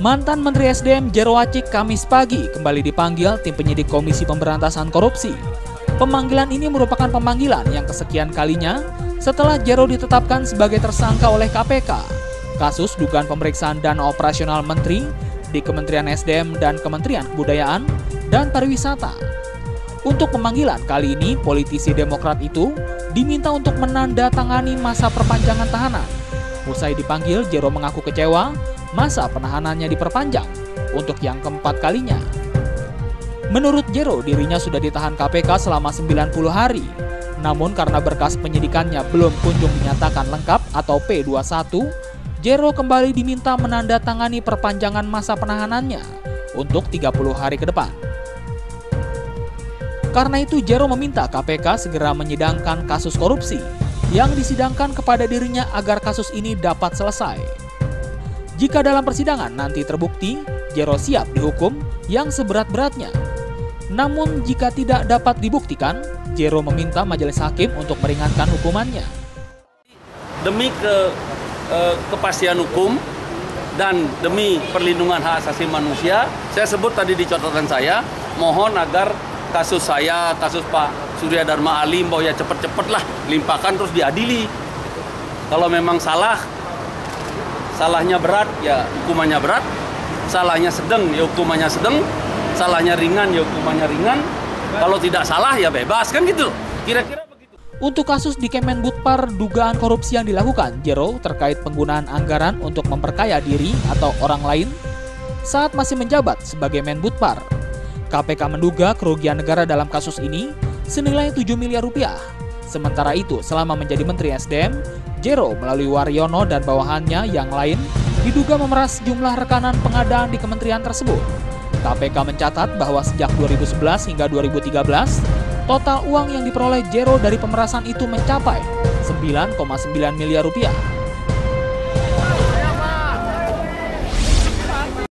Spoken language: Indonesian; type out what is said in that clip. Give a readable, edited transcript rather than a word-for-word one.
Mantan Menteri SDM Jero Acik Kamis pagi kembali dipanggil tim penyidik Komisi Pemberantasan Korupsi. Pemanggilan ini merupakan pemanggilan yang kesekian kalinya setelah Jero ditetapkan sebagai tersangka oleh KPK. Kasus dugaan pemeriksaan dana operasional menteri di Kementerian SDM dan Kementerian Kebudayaan dan Pariwisata. Untuk pemanggilan kali ini, politisi Demokrat itu diminta untuk menandatangani masa perpanjangan tahanan. Usai dipanggil, Jero mengaku kecewa masa penahanannya diperpanjang untuk yang keempat kalinya. Menurut Jero, dirinya sudah ditahan KPK selama 90 hari. Namun karena berkas penyidikannya belum kunjung dinyatakan lengkap atau P21, Jero kembali diminta menandatangani perpanjangan masa penahanannya untuk 30 hari ke depan. Karena itu Jero meminta KPK segera menyidangkan kasus korupsi yang disidangkan kepada dirinya agar kasus ini dapat selesai. Jika dalam persidangan nanti terbukti, Jero siap dihukum yang seberat-beratnya. Namun jika tidak dapat dibuktikan, Jero meminta majelis hakim untuk meringankan hukumannya. Demi kepastian hukum dan demi perlindungan hak asasi manusia, saya sebut tadi di catatan saya, mohon agar kasus saya, kasus Pak Surya Dharma Ali, bahwa ya cepet-cepet lah limpahkan terus diadili. Kalau memang salahnya berat ya hukumannya berat, salahnya sedang ya hukumannya sedang, salahnya ringan ya hukumannya ringan. Kalau tidak salah ya bebas, kan gitu. Kira-kira begitu. Untuk kasus di Kemenbudpar dugaan korupsi yang dilakukan Jero terkait penggunaan anggaran untuk memperkaya diri atau orang lain saat masih menjabat sebagai Menbudpar. KPK menduga kerugian negara dalam kasus ini senilai 7 miliar rupiah. Sementara itu, selama menjadi Menteri SDM, Jero melalui Waryono dan bawahannya yang lain diduga memeras jumlah rekanan pengadaan di kementerian tersebut. KPK mencatat bahwa sejak 2011 hingga 2013, total uang yang diperoleh Jero dari pemerasan itu mencapai 9,9 miliar rupiah.